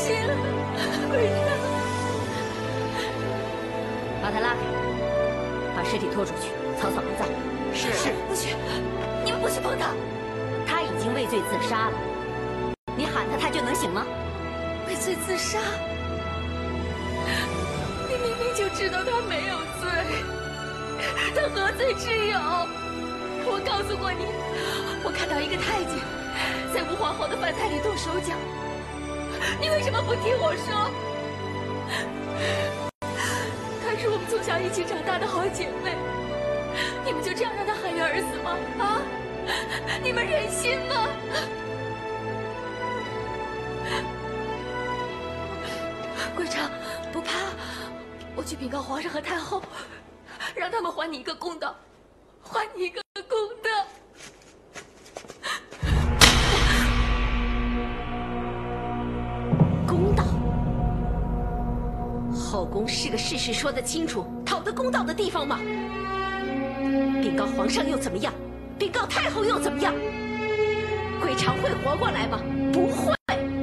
行，桂长， 把他拉开，把尸体拖出去，草草埋葬。是， 不许，你们不许碰他！ 他已经畏罪自杀了，你喊他，他就能醒吗？ 畏罪自杀？你明明就知道他没有罪，他何罪之有？我告诉过你，我看到一个太监在吴皇后的饭菜里动手脚，你为什么不听我说？她是我们从小一起长大的好姐妹，你们就这样让她含冤而死吗？啊！你们忍心吗？桂长，不怕，我去禀告皇上和太后，让他们还你一个公道，还你一个公道。 公道？后宫是个事事说得清楚、讨得公道的地方吗？禀告皇上又怎么样？禀告太后又怎么样？桂长会活过来吗？不会。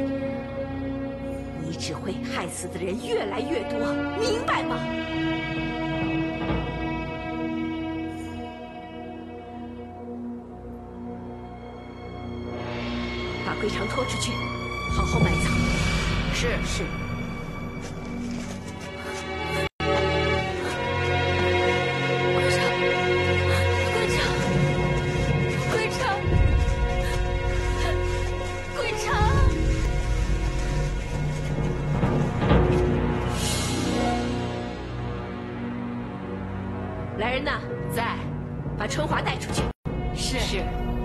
你只会害死的人越来越多，明白吗？把桂长拖出去，好好埋葬。是。来人呐，在，把春华带出去。是。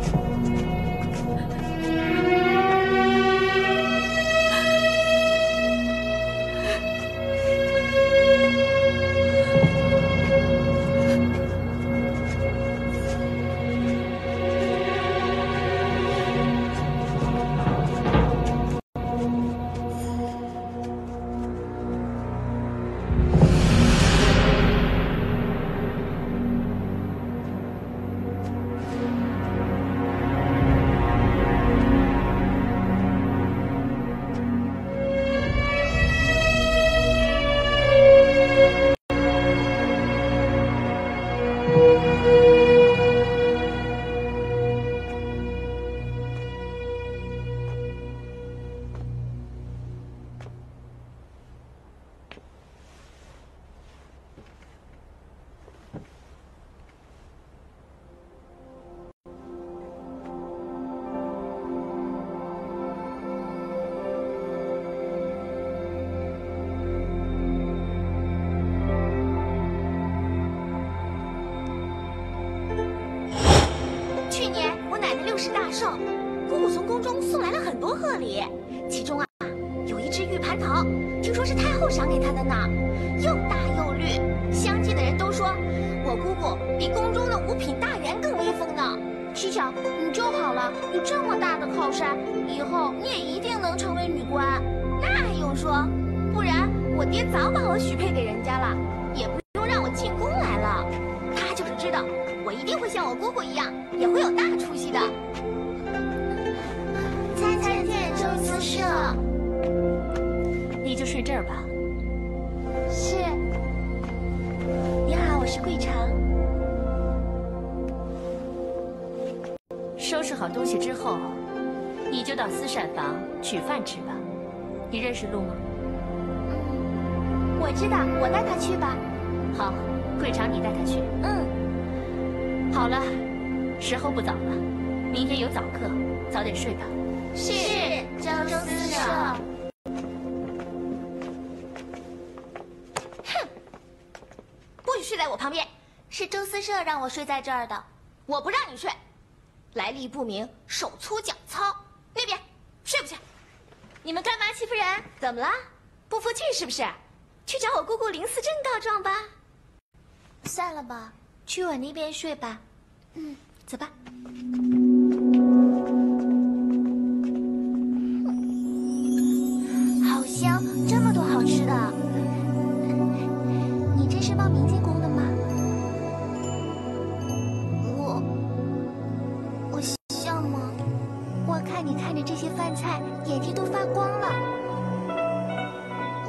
是大寿，姑姑从宫中送来了很多贺礼，其中啊有一只玉蟠桃，听说是太后赏给她的呢，又大又绿。相近的人都说我姑姑比宫中的五品大员更威风呢。七巧，你就好了，你这么大的靠山，以后你也一定能成为女官。那还用说？不然我爹早把我许配给人家了，也不用让我进宫来了。他就是知道我一定会像我姑姑一样，也会有大出息的。参见周司社。 你就睡这儿吧。 是。你好，我是桂长。 收拾好东西之后，你就到私膳房取饭吃吧。你认识路吗？ 我知道，我带他去吧。 好，桂长，你带他去。好了，时候不早了，明天有早课，早点睡吧。 是，周司社。哼，不许睡在我旁边，是周司社让我睡在这儿的，我不让你睡。来历不明，手粗脚糙，那边睡不去。你们干嘛欺负人？怎么了？不服气是不是？去找我姑姑林思珍告状吧。算了吧，去我那边睡吧。走吧。好香，这么多好吃的。你这是帮民进宫的吗？我像吗？我看你看着这些饭菜，眼睛都发光了。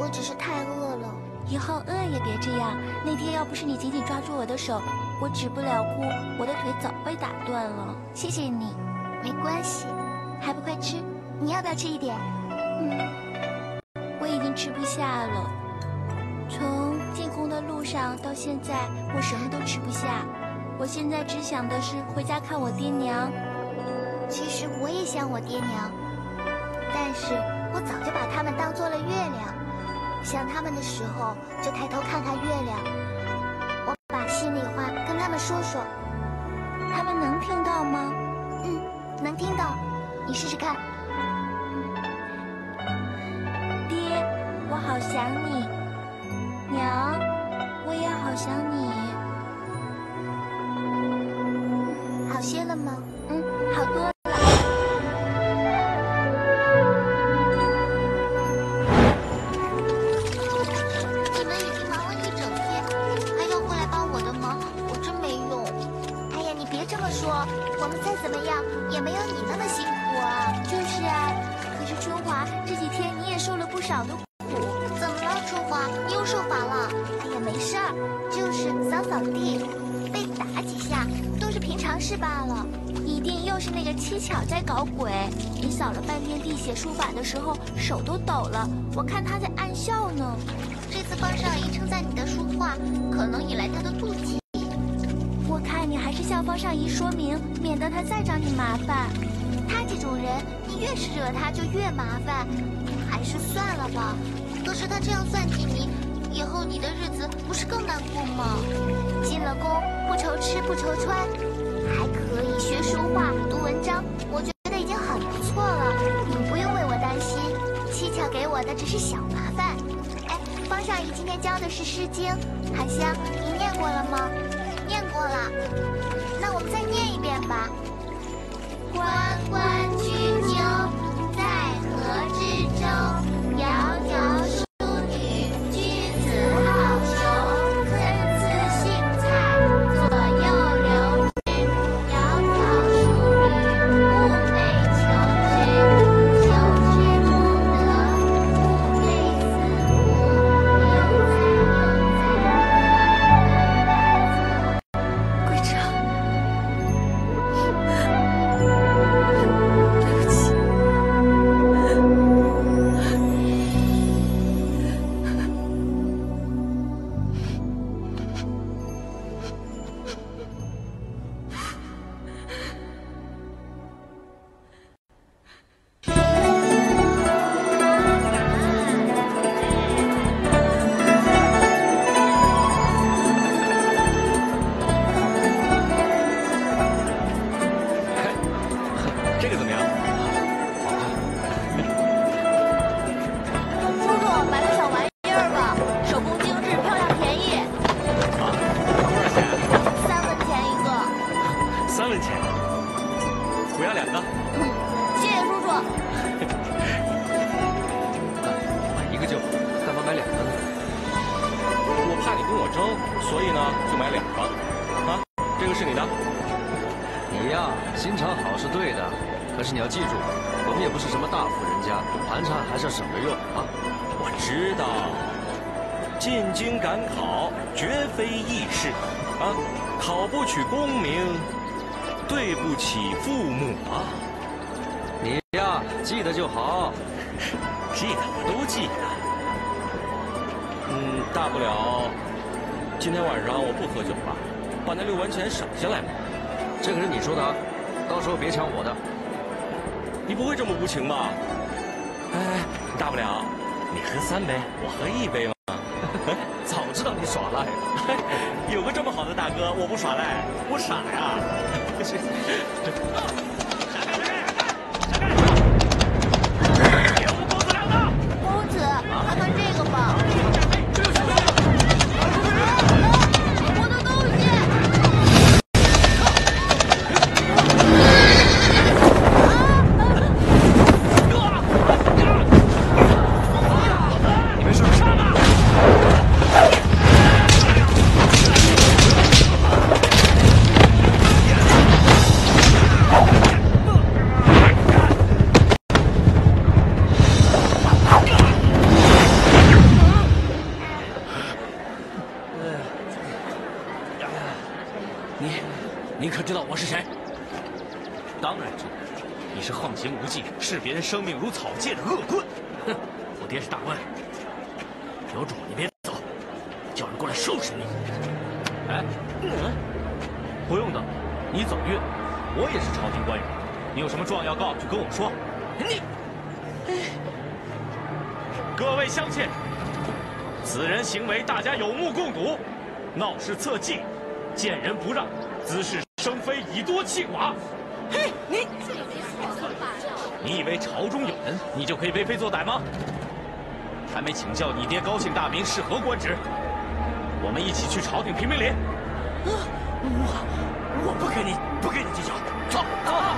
我只是太饿了。 以后饿也别这样。那天要不是你紧紧抓住我的手，我止不了哭，我的腿早被打断了。谢谢你。 没关系，还不快吃？你要不要吃一点？ 我已经吃不下了。从进宫的路上到现在，我什么都吃不下。我现在只想的是回家看我爹娘。 其实我也想我爹娘，但是我早就把他们当做了月亮。想他们的时候，就抬头看看月亮。我把心里话跟他们说说。 他们能听到吗？ 能听到。你试试看。 爹，我好想你。娘，我也好想你。 好些了吗？ 好多了。 你们已经忙了一整天，还要过来帮我的忙，我真没用。哎呀，你别这么说，我们再怎么样也没有你那么辛苦啊。 就是啊，可是春华这几天你也受了不少的苦。 怎么了，春华？你又受罚了？哎呀，没事儿，就是扫扫地，被打几下都是平常事罢了。 一定又是那个七巧在搞鬼。你扫了半天地写书法的时候手都抖了，我看他在暗笑呢。 这次方少仪称赞你的书画，可能引来他的妒忌。 我看你还是向方上仪说明，免得他再找你麻烦。 他这种人，你越是惹他就越麻烦，还是算了吧。可是他这样算计你，以后你的日子不是更难过吗？进了宫，不愁吃不愁穿，还可以学书画读文章，我觉得已经很不错了。你不用为我担心，七巧给我的只是小麻烦。哎，方少仪今天教的是《诗经》，韩香，你念过了吗？念过了，那我们再念一遍吧。关关雎鸠，在河之洲。窈窕淑女，君子好逑。参差荇菜，左右流之。窈窕淑女，寤寐求之。求之不得，寤寐思乎。 归正，对不起。 这个怎么样？ 叔叔买个小玩意儿吧，手工精致，漂亮便宜。 啊，多少钱 3文钱一个。 ？3文钱。我要2个。 谢谢叔叔。 买1个就好，干嘛买2个呢？我怕你跟我争，所以呢就买2个。啊，这个是你的。 你呀，心肠好是对的，可是你要记住，我们也不是什么大富人家，盘缠还是要省着用啊。 我知道，进京赶考绝非易事，啊，考不取功名，对不起父母啊。 你呀，记得就好。 记得我都记得。大不了今天晚上我不喝酒了，把那6文钱省下来嘛。 这可是你说的啊，到时候别抢我的。 你不会这么无情吧？哎，大不了你喝3杯，我喝1杯嘛。 早知道你耍赖了。 有个这么好的大哥，我不耍赖，我傻呀。给我们公子2个。 公子，看看这个吧。我的东西。 你没事吧？ 我是谁？当然知道，你是横行无忌、视别人生命如草芥的恶棍。哼，我爹是大官，有种你别走，叫人过来收拾你。哎，不用的，你走运，我也是朝廷官员，你有什么状要告就跟我说。你，各位乡亲，此人行为大家有目共睹，闹事策迹，见人不让，滋事生非，以多欺寡。嘿，你以为朝中有人，你就可以为非作歹吗？还没请教你爹高姓大名，是何官职？我们一起去朝廷评评理。我不跟你计较，走。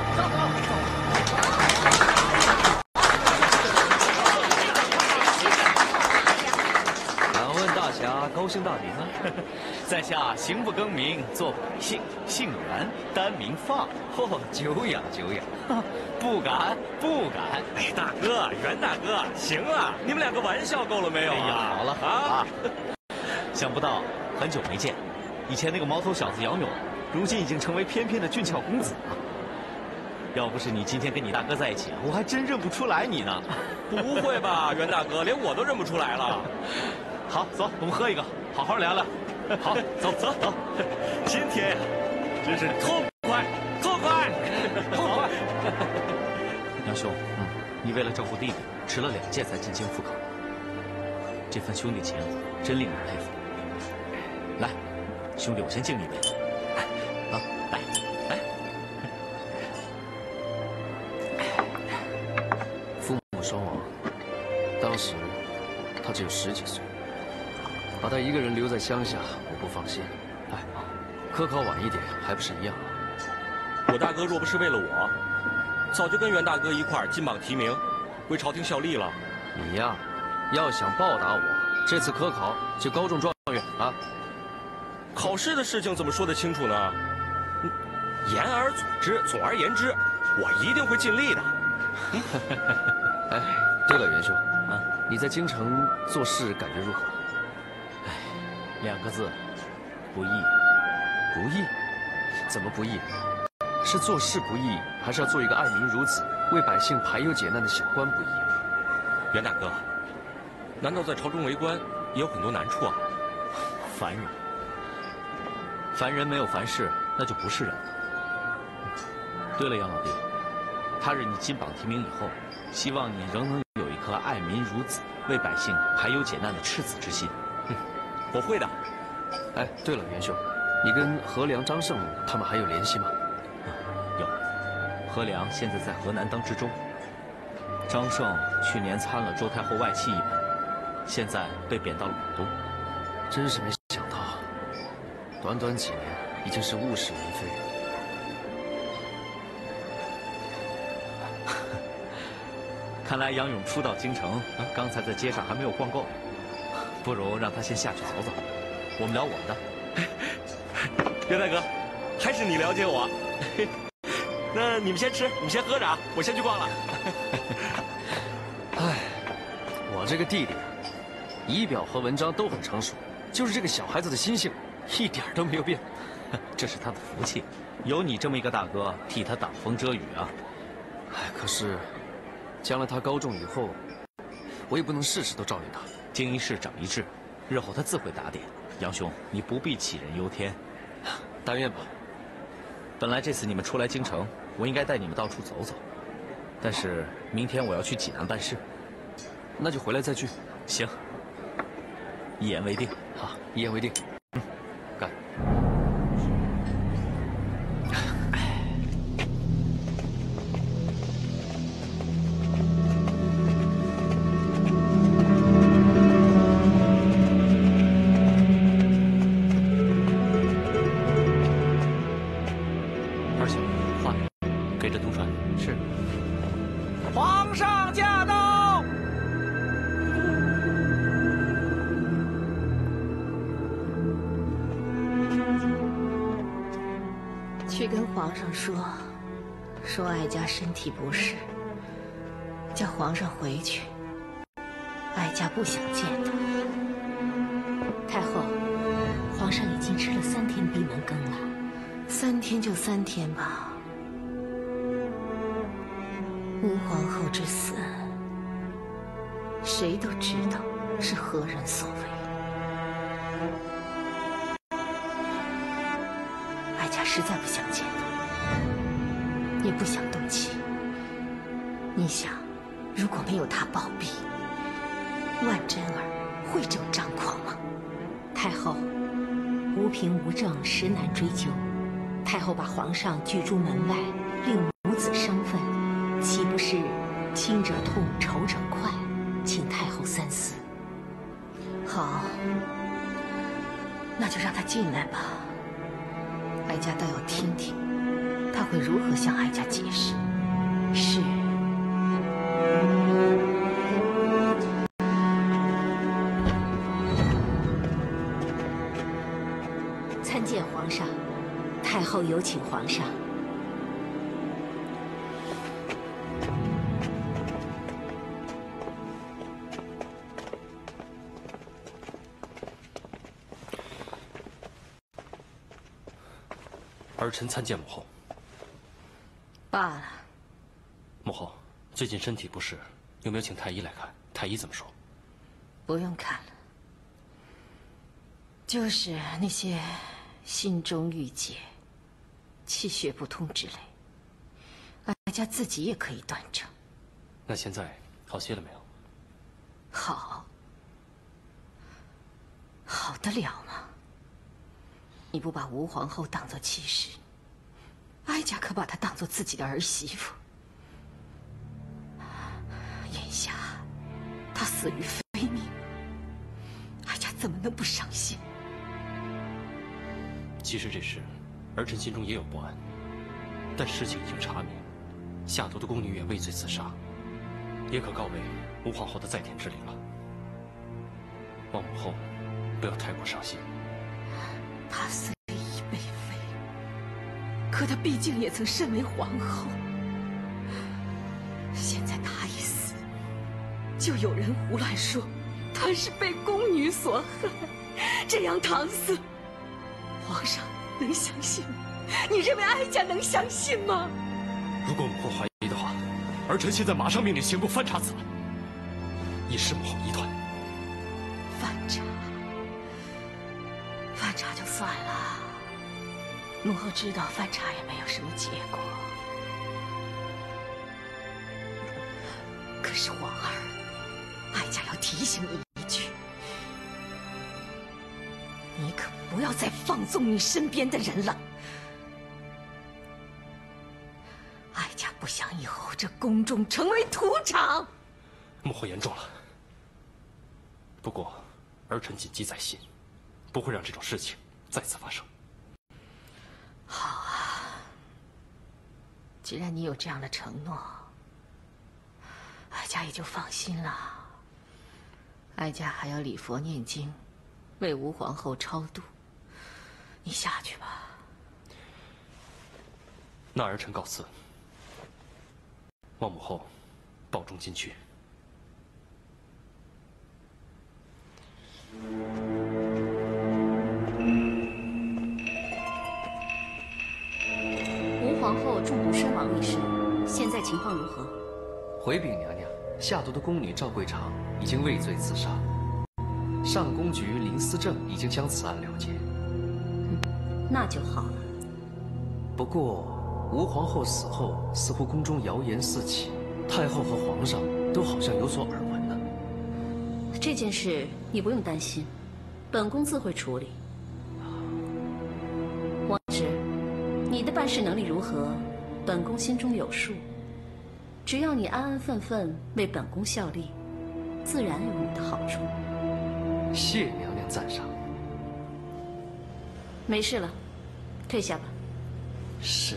敢问大侠高姓大名啊？ 在下行不更名，坐不改姓，姓袁，单名放。 嚯，久仰久仰。 不敢。哎，大哥，袁大哥，行了，你们两个玩笑够了没有啊？哎呀，好了啊！想不到很久没见，以前那个毛头小子杨勇，如今已经成为翩翩的俊俏公子了。要不是你今天跟你大哥在一起，我还真认不出来你呢。不会吧，袁大哥，连我都认不出来了。好，走，我们喝一个，好好聊聊。好，走。今天呀，真是痛快。杨兄，你为了照顾弟弟，迟了2届才进京复考，这份兄弟情真令人佩服。来，兄弟，我先敬你一杯。啊，来。 父母双亡，当时他只有10几岁，把他一个人留在乡下，我不放心。哎，科考晚一点还不是一样？ 我大哥若不是为了我，早就跟袁大哥一块儿金榜题名，为朝廷效力了。 你呀，要想报答我，这次科考就高中状元啊！ 考试的事情怎么说得清楚呢？言而总之，总而言之，我一定会尽力的。 哎，对了，袁兄啊，你在京城做事感觉如何？ 哎，2个字，不易。 不易？怎么不易？是做事不易，还是要做一个爱民如子、为百姓排忧解难的小官不易？ 袁大哥，难道在朝中为官也有很多难处啊？ 凡人没有凡事，那就不是人了。对了，杨老弟，他日你金榜题名以后，希望你仍能有一颗爱民如子、为百姓排忧解难的赤子之心。我会的。 哎，对了，袁兄，你跟何良、张胜他们还有联系吗？ 有，何良现在在河南当知州，张胜去年参了周太后外戚一本，现在被贬到了广东。 真是没想到，短短几年已经是物是人非。 看来杨勇初到京城，刚才在街上还没有逛够，不如让他先下去走走，我们聊我们的。袁大哥，还是你了解我。那你们先吃，你们先喝着啊，我先去逛了。 哎，我这个弟弟，仪表和文章都很成熟，就是这个小孩子的心性一点都没有变。 这是他的福气，有你这么一个大哥替他挡风遮雨啊。 哎，可是，将来他高中以后，我也不能事事都照应他。 经一事长一智，日后他自会打点。杨兄，你不必杞人忧天。 但愿吧。 本来这次你们出来京城，我应该带你们到处走走，但是明天我要去济南办事， 那就回来再聚。 行，一言为定。 好，一言为定。干。 去跟皇上说哀家身体不适，叫皇上回去。哀家不想见他。太后，皇上已经吃了3天闭门羹了， 3天就3天吧。吴皇后之死，谁都知道是何人所为。哀家实在不想见他，也不想动气。你想，如果没有他保庇，万贞儿会这么张狂吗？太后无凭无证，实难追究。太后把皇上拒出门外，令无子生分，岂不是亲者痛，仇者快？请太后三思。好，那就让他进来吧。哀家倒要听听，他会如何向哀家解释。是。参见皇上，太后有请皇上。 儿臣参见母后。 罢了。 母后，最近身体不适，有没有请太医来看？太医怎么说？ 不用看了，就是那些心中郁结、气血不通之类，哀家自己也可以断症。 那现在好些了没有？ 好，好得了吗？你不把吴皇后当作妻室，哀家可把她当作自己的儿媳妇。眼下她死于非命，哀家怎么能不伤心？ 其实这事，儿臣心中也有不安，但事情已经查明，下毒的宫女也畏罪自杀，也可告慰吴皇后的在天之灵了。望母后不要太过伤心。 她虽已被废，可她毕竟也曾身为皇后。现在她一死，就有人胡乱说她是被宫女所害，这样搪塞，皇上能相信吗？你认为哀家能相信吗？ 如果母后怀疑的话，儿臣现在马上命令刑部翻查此案，以示母后疑团。 翻查就算了，母后知道翻查也没有什么结果。可是皇儿，哀家要提醒你一句，你可不要再放纵你身边的人了。哀家不想以后这宫中成为屠场。 母后言重了，不过儿臣谨记在心，不会让这种事情再次发生。 好啊，既然你有这样的承诺，哀家也就放心了。哀家还要礼佛念经，为吴皇后超度。你下去吧。 那儿臣告辞，望母后保重金躯。 吴皇后中毒身亡一事，现在情况如何？ 回禀娘娘，下毒的宫女赵桂长已经畏罪自杀，上宫局林思政已经将此案了结。 那就好了。 不过，吴皇后死后，似乎宫中谣言四起，太后和皇上都好像有所耳闻呢。 这件事你不用担心，本宫自会处理。王直，你的办事能力如何，本宫心中有数。只要你安安分分为本宫效力，自然有你的好处。 谢娘娘赞赏。 没事了，退下吧。 是。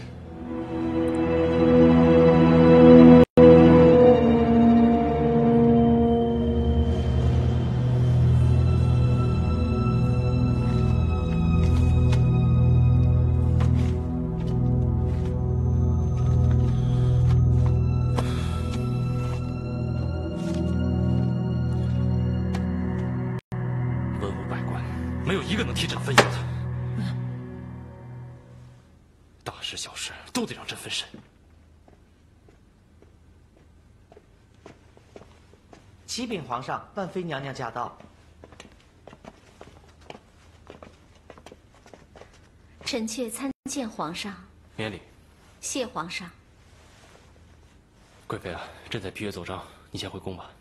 文武百官，没有一个能替朕分忧的。 都得让朕分身。 启禀皇上，万妃娘娘驾到。 臣妾参见皇上。 免礼。 谢皇上。 贵妃啊，朕在批阅奏章，你先回宫吧。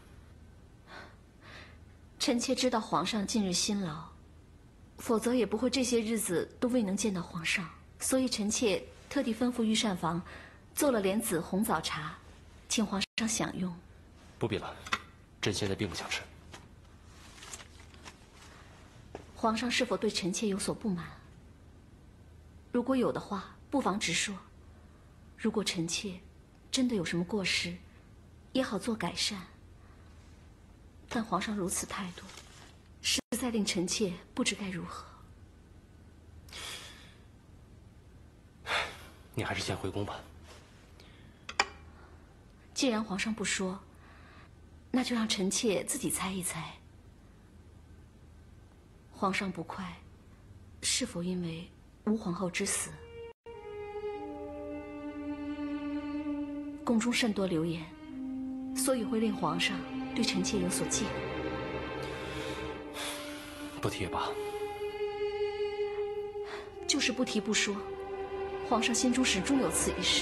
臣妾知道皇上近日辛劳，否则也不会这些日子都未能见到皇上。所以臣妾特地吩咐御膳房做了莲子红枣茶，请皇上享用。 不必了，朕现在并不想吃。 皇上是否对臣妾有所不满？如果有的话，不妨直说。如果臣妾真的有什么过失，也好做改善。但皇上如此态度，实在令臣妾不知该如何。 你还是先回宫吧。 既然皇上不说，那就让臣妾自己猜一猜。皇上不快，是否因为吴皇后之死？宫中甚多流言，所以会令皇上对臣妾有所忌讳。 不提也罢。 就是不提不说，皇上心中始终有此一事。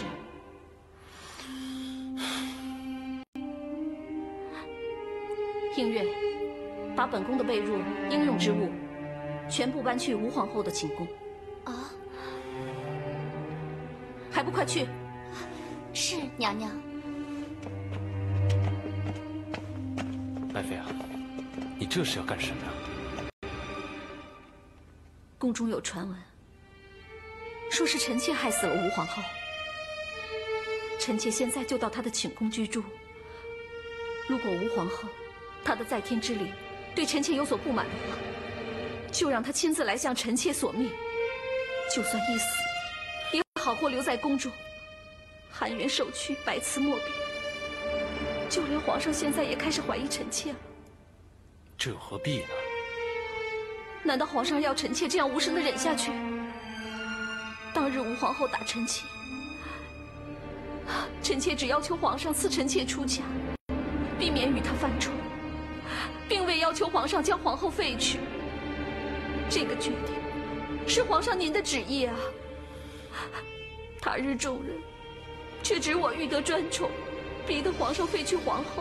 映月，把本宫的被褥、应用之物，全部搬去吴皇后的寝宫。 啊， 还不快去！ 是娘娘。 爱妃啊，你这是要干什么呀？ 宫中有传闻，说是臣妾害死了吴皇后。臣妾现在就到她的寝宫居住。如果吴皇后她的在天之灵对臣妾有所不满的话，就让她亲自来向臣妾索命。就算一死，也好过留在宫中，含冤受屈，百词莫辩。就连皇上现在也开始怀疑臣妾了。 这又何必呢？ 难道皇上要臣妾这样无声的忍下去？当日吴皇后打臣妾，臣妾只要求皇上赐臣妾出家，避免与她犯冲，并未要求皇上将皇后废去。这个决定是皇上您的旨意啊！他日众人却指我欲得专宠，逼得皇上废去皇后。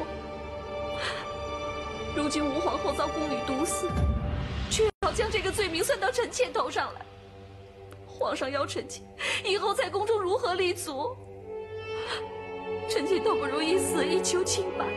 如今吴皇后遭宫女毒死，却要将这个罪名算到臣妾头上来。皇上要臣妾以后在宫中如何立足？臣妾倒不如一死以求清白。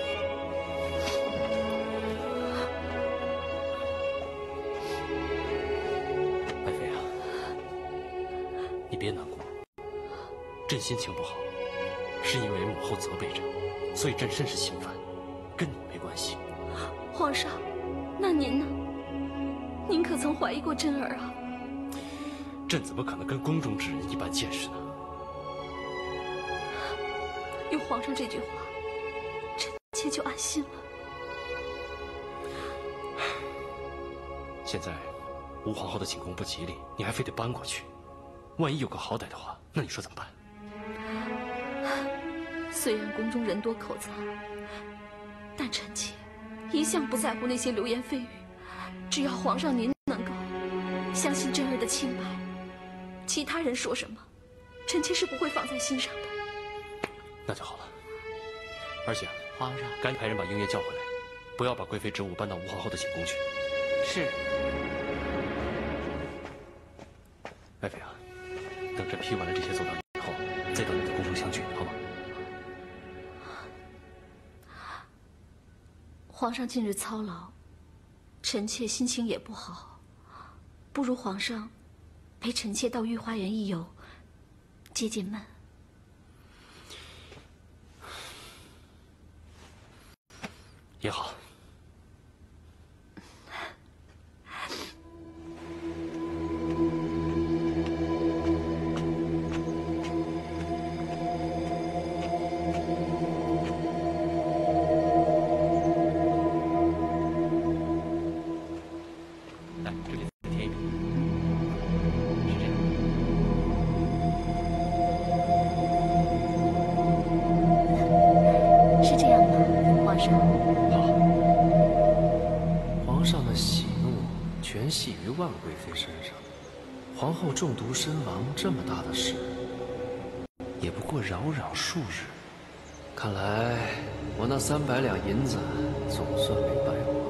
爱妃啊，你别难过，朕心情不好，是因为母后责备朕，所以朕甚是心烦，跟你没关系。 皇上，那您呢？您可曾怀疑过真儿啊？ 朕怎么可能跟宫中之人一般见识呢？ 有皇上这句话，臣妾就安心了。 现在吴皇后的寝宫不吉利，你还非得搬过去，万一有个好歹的话，那你说怎么办？ 虽然宫中人多口杂，但臣妾一向不在乎那些流言蜚语。只要皇上您能够相信真儿的清白，其他人说什么，臣妾是不会放在心上的。 那就好了。而且， 皇上， 赶紧派人把英爷叫回来，不要把贵妃职务搬到吴皇后的寝宫去。 是。 爱妃啊，等朕批完了这些奏章以后，再到你的宫中相聚，好吗？ 皇上近日操劳，臣妾心情也不好，不如皇上陪臣妾到御花园一游，解解闷。 也好。来，这里再添一笔，是这样。 皇上。 好，皇上的喜怒全系于万贵妃身上。皇后中毒身亡，这么大的事，也不过扰扰数日。看来我那300两银子总算没白花。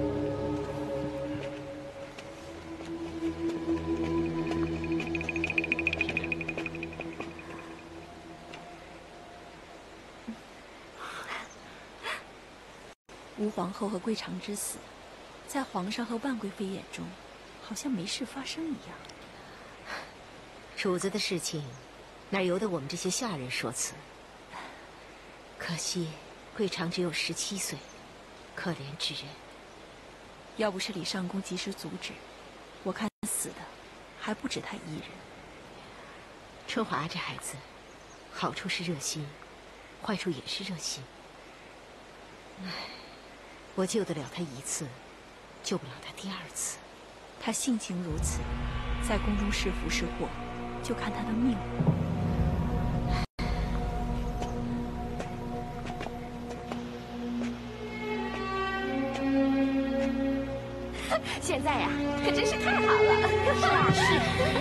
吴皇后和贵常之死，在皇上和万贵妃眼中，好像没事发生一样。 主子的事情，哪由得我们这些下人说辞？可惜，贵常只有17岁，可怜之人。 要不是李上宫及时阻止，我看死的还不止他一人。 春华这孩子，好处是热心，坏处也是热心。唉，我救得了他1次，救不了他第2次。 他性情如此，在宫中是福是祸，就看他的命。 现在呀，可真是太好了。是啊，是。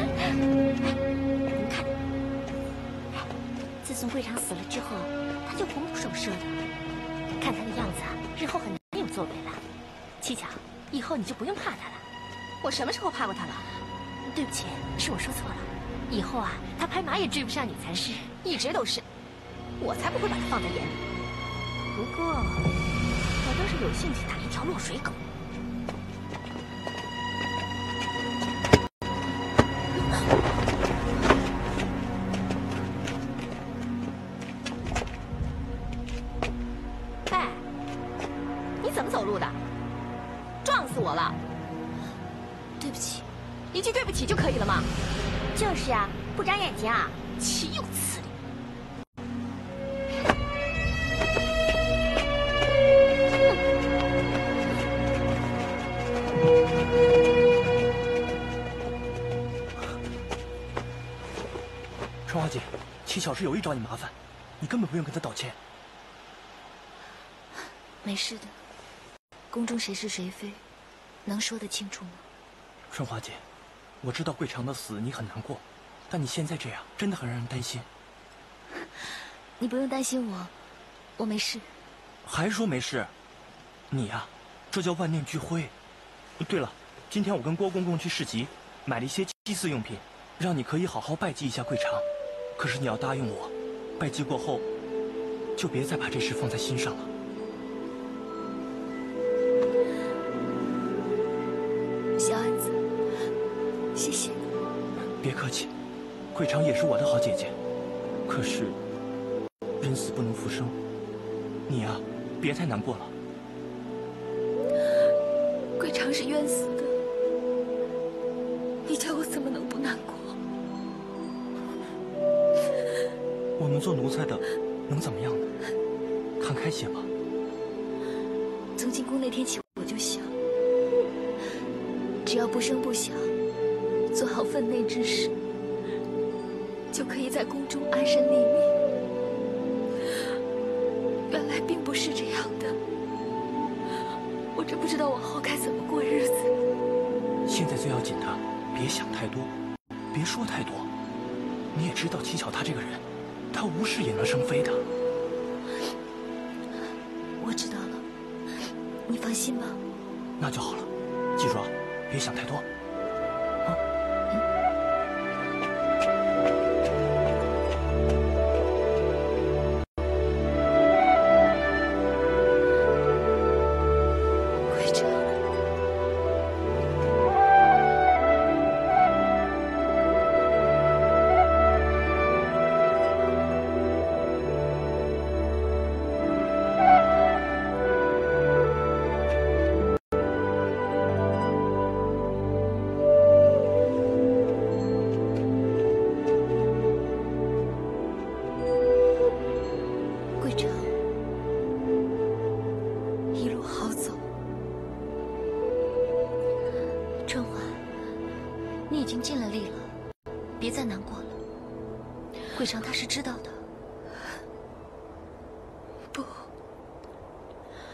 您看，自从贵常死了之后，他就魂不守舍的。看他的样子啊，日后很难有作为了。七巧，以后你就不用怕他了。我什么时候怕过他了？对不起，是我说错了。以后啊，他拍马也追不上你才是，一直都是。我才不会把他放在眼里。不过，我倒是有兴趣打一条落水狗。哎，你怎么走路的？撞死我了！ 对不起， 一句对不起就可以了吗？就是啊，不长眼睛啊，岂有此理！ 春花姐，七巧是有意找你麻烦，你根本不用跟他道歉。 没事的。宫中谁是谁非，能说得清楚吗？ 春花姐，我知道贵常的死你很难过，但你现在这样真的很让人担心。 你不用担心我，我没事。 还说没事？你呀，这叫万念俱灰。对了，今天我跟郭公公去市集，买了一些祭祀用品，让你可以好好拜祭一下贵常。可是你要答应我，拜祭过后，就别再把这事放在心上了。 小安子，谢谢你。 别客气，贵常也是我的好姐姐。可是，人死不能复生，你呀，别太难过了。 贵常是冤死的，你叫我怎么能不难过？ 我们做奴才的，能怎么样呢？看开些吧。 从进宫那天起，我就想，只要不声不响，做好分内之事，就可以在宫中安身立命。原来并不是这样的，我真不知道往后该怎么过日子。 现在最要紧的，别想太多，别说太多。你也知道七巧她这个人，她无事也能生非的。 我知道了，你放心吧。 那就好了，记住啊，别想太多。 贵常他是知道的。不，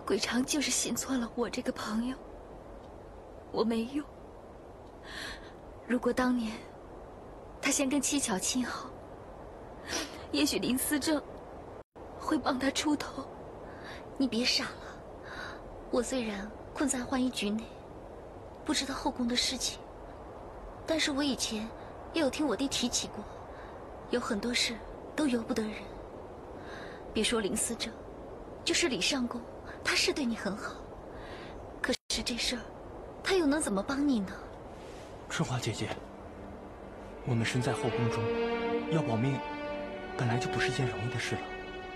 贵长就是信错了我这个朋友，我没用。如果当年他先跟七巧亲好，也许林思正会帮他出头。 你别傻了，我虽然困在浣衣局内，不知道后宫的事情，但是我以前也有听我弟提起过，有很多事都由不得人。别说林思正，就是李尚宫，他是对你很好，可是这事儿，他又能怎么帮你呢？ 春华姐姐，我们身在后宫中，要保命，本来就不是件容易的事了。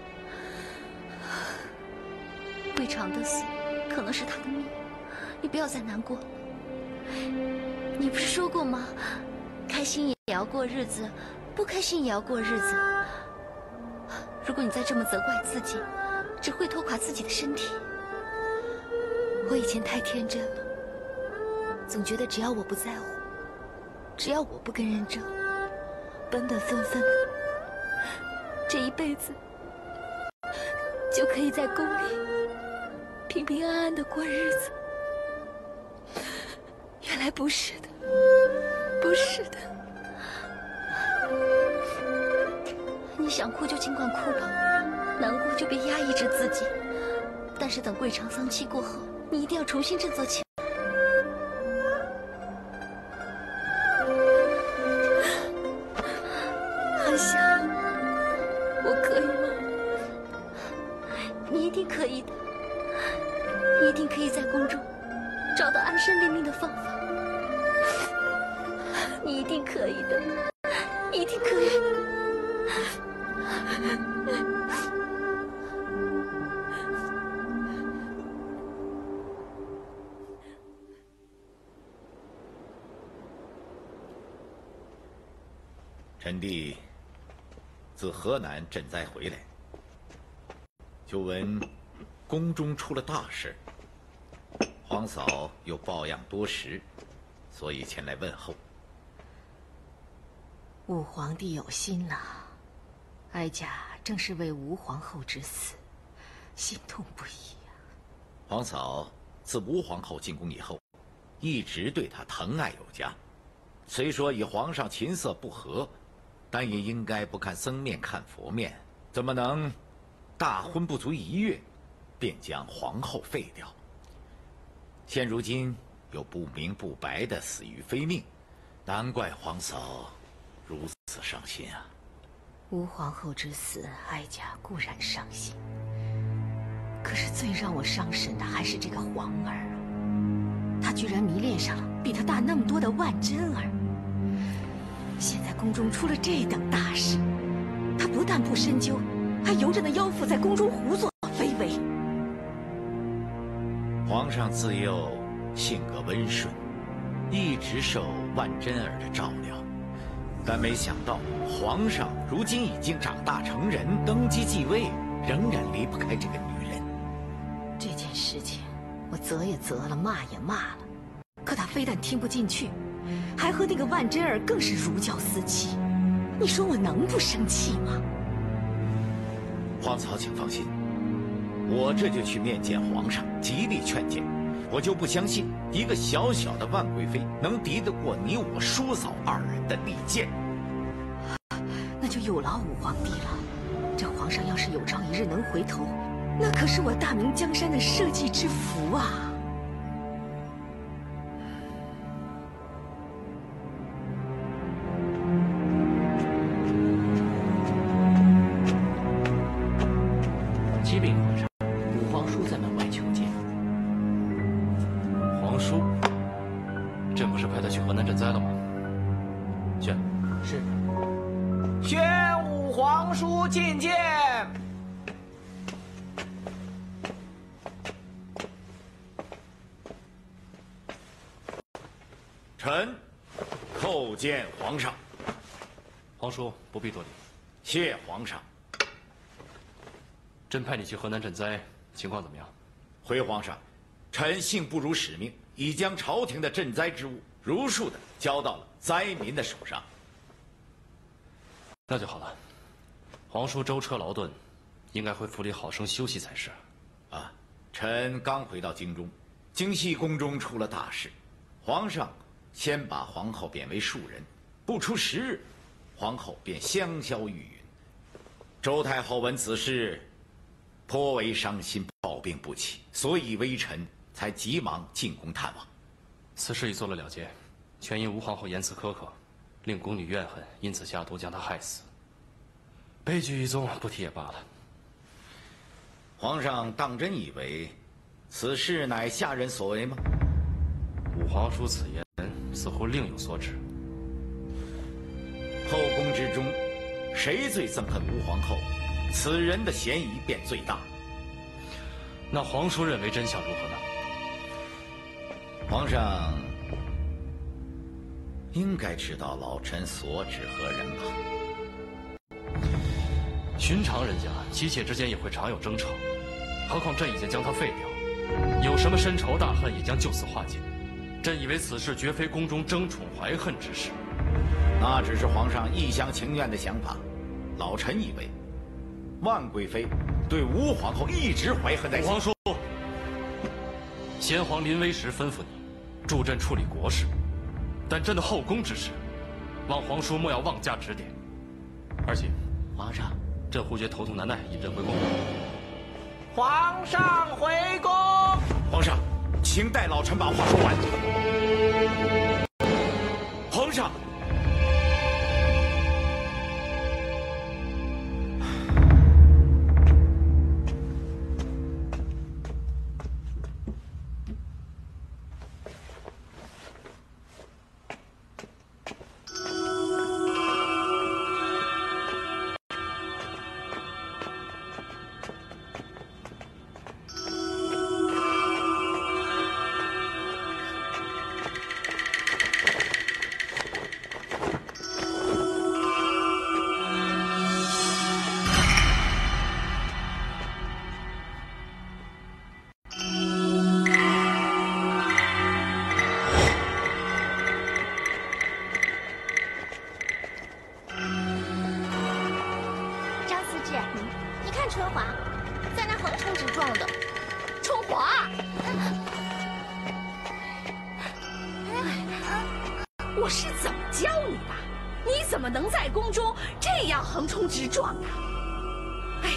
贵长的死，可能是他的命，你不要再难过了。你不是说过吗？开心也要过日子，不开心也要过日子。如果你再这么责怪自己，只会拖垮自己的身体。 我以前太天真了，总觉得只要我不在乎，只要我不跟人争，本本分分的，这一辈子就可以在宫里平平安安的过日子。原来不是的，不是的。 你想哭就尽管哭吧，难过就别压抑着自己。但是等贵长丧期过后，你一定要重新振作起来。 阿香，我可以吗？ 你一定可以的，你一定可以在宫中找到安身立命的方法。你一定可以的，一定可以的。 臣弟自河南赈灾回来，就闻宫中出了大事，皇嫂又抱恙多时，所以前来问候。 武皇帝有心呐，哀家正是为吴皇后之死，心痛不已呀。 皇嫂自吴皇后进宫以后，一直对她疼爱有加，虽说与皇上琴瑟不和，但也应该不看僧面看佛面，怎么能大婚不足1月，便将皇后废掉？现如今又不明不白的死于非命，难怪皇嫂如此伤心啊！ 吴皇后之死，哀家固然伤心，可是最让我伤神的还是这个皇儿啊！他居然迷恋上了比他大那么多的万贞儿。现在宫中出了这等大事，他不但不深究，还由着那妖妇在宫中胡作非为。 皇上自幼性格温顺，一直受万贞儿的照料，但没想到皇上如今已经长大成人，登基继位，仍然离不开这个女人。 这件事情我责也责了，骂也骂了，可他非但听不进去，还和那个万贞儿更是如胶似漆。你说我能不生气吗？ 皇嫂请放心，我这就去面见皇上，极力劝谏。我就不相信一个小小的万贵妃能敌得过你我叔嫂2人的利剑。 那就有劳武皇帝了。这皇上要是有朝一日能回头，那可是我大明江山的社稷之福啊！ 启禀皇上，武皇叔在门外求见。 皇叔，朕不是派他去河南赈灾了吗？宣。 是。 宣武皇叔觐见。 臣叩见皇上。 皇叔不必多礼。 谢皇上。 朕派你去河南赈灾，情况怎么样？ 回皇上，臣幸不辱使命，已将朝廷的赈灾之物如数的交到了灾民的手上。 那就好了。皇叔舟车劳顿，应该回府里好生休息才是。 啊， 臣刚回到京中，京西宫中出了大事，皇上先把皇后贬为庶人，不出10日，皇后便香消玉殒。周太后闻此事，颇为伤心，抱病不起，所以微臣才急忙进宫探望。 此事已做了了结，全因吴皇后言辞苛刻，令宫女怨恨，因此下毒将她害死。悲剧一宗，不提也罢了。 皇上当真以为此事乃下人所为吗？ 武皇叔此言似乎另有所指。 后宫之中，谁最憎恨吴皇后，此人的嫌疑便最大。 那皇叔认为真相如何呢？ 皇上应该知道老臣所指何人吧？ 寻常人家妻妾之间也会常有争吵，何况朕已经将他废掉，有什么深仇大恨也将就此化解。朕以为此事绝非宫中争宠怀恨之事。 那只是皇上一厢情愿的想法。老臣以为，万贵妃对吴皇后一直怀恨在心。 皇叔，先皇临危时吩咐你助朕处理国事，但朕的后宫之事，望皇叔莫要妄加指点。而且， 皇上， 朕忽觉头痛难耐，引朕回宫。 皇上回宫。 皇上，请代老臣把话说完。皇上。 横冲直撞啊！哎呀！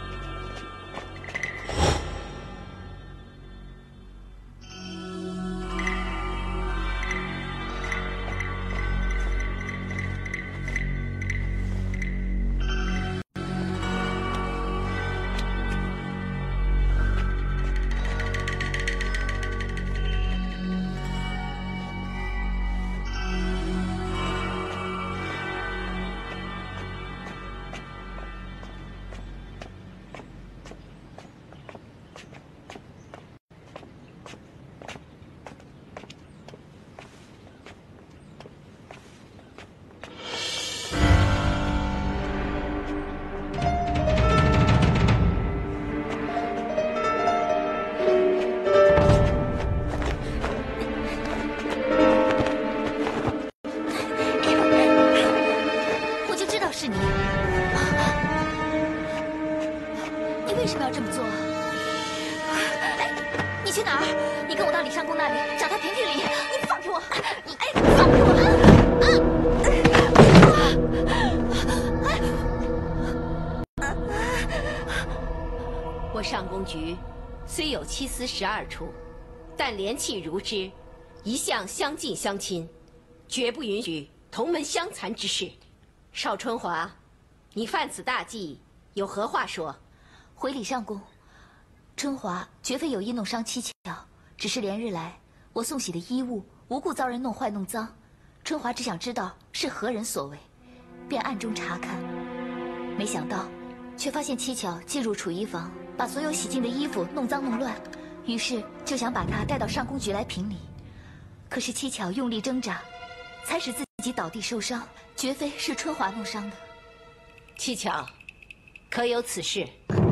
虽有7司12处，但连气如之，一向相近相亲，绝不允许同门相残之事。邵春华，你犯此大忌，有何话说？ 回礼上宫，春华绝非有意弄伤七巧，只是连日来我送洗的衣物无故遭人弄坏弄脏，春华只想知道是何人所为，便暗中查看，没想到却发现七巧进入储衣房，把所有洗净的衣服弄脏弄乱，于是就想把她带到上宫局来评理。可是七巧用力挣扎，才使自己倒地受伤，绝非是春华弄伤的。 七巧，可有此事？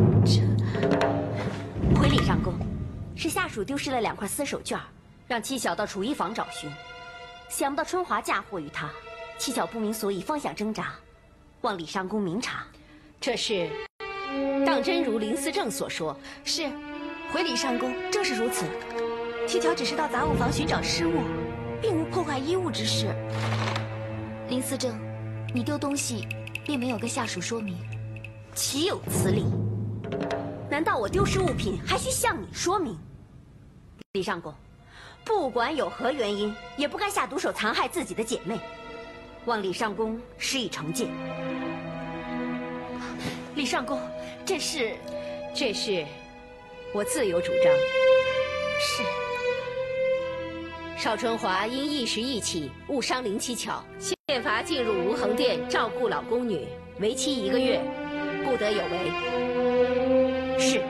回礼上宫，是下属丢失了2块丝手绢，让七巧到储衣房找寻，想不到春华嫁祸于他，七巧不明所以，方想挣扎，望礼上宫明察。 这事当真如林思正所说？ 是， 回礼上宫正是如此。犄角只是到杂物房寻找失物，并无破坏衣物之事。 林思正，你丢东西并没有跟下属说明， 岂有此理？难道我丢失物品还需向你说明？李上公，不管有何原因，也不该下毒手残害自己的姐妹。望李上公施以惩戒。 李上公，这事我自有主张。 是。 邵春华因一时意气误伤林七巧，现罚进入无痕殿照顾老宫女，为期1个月，不得有违。 是。